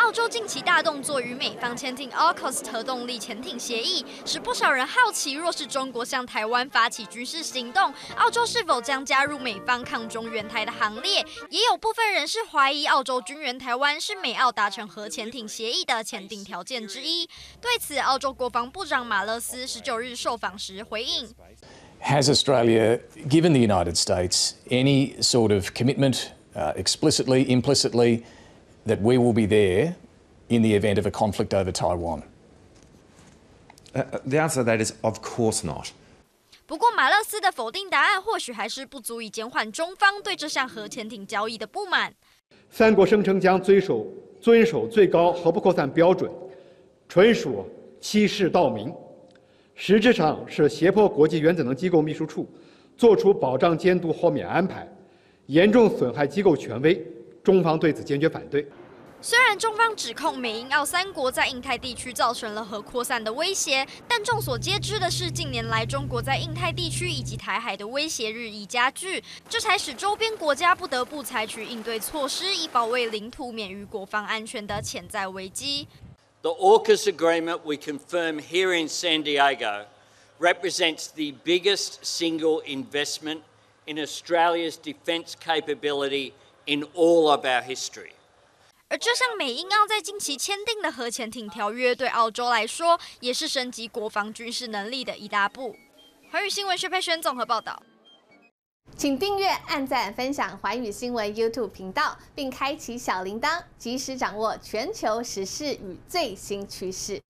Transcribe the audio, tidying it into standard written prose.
澳洲近期大动作与美方签订 AUKUS 核动力潜艇协议，使不少人好奇，若是中国向台湾发起军事行动，澳洲是否将加入美方抗中援台的行列？也有部分人士怀疑，澳洲军援台湾是美澳达成核潜艇协议的签订条件之一。对此，澳洲国防部长马勒斯19日受访时回应 ：Has Australia given the United States any sort of commitment, explicitly, implicitly, that we will be there in the event of a conflict over Taiwan? The answer to that is, of course not. 不过，马勒斯的否定答案或许还是不足以减缓中方对这项核潜艇交易的不满。 三国声称将遵守最高核不扩散标准，纯属欺世盗名，实质上是胁迫国际原子能机构秘书处作出保障监督豁免安排，严重损害机构权威。中方对此坚决反对。 虽然中方指控美英澳三国在印太地区造成了核扩散的威胁，但众所皆知的是，近年来中国在印太地区以及台海的威胁日益加剧，这才使周边国家不得不采取应对措施，以保卫领土免于国防安全的潜在危机。 The AUKUS agreement we confirm here in San Diego represents the biggest single investment in Australia's defence capability in all of our history. 而这项美英澳在近期签订的核潜艇条约，对澳洲来说也是升级国防军事能力的一大步。寰宇新闻薛佩萱综合报道。 请订阅、按赞、分享寰宇新闻 YouTube 频道，并开启小铃铛，及时掌握全球时事与最新趋势。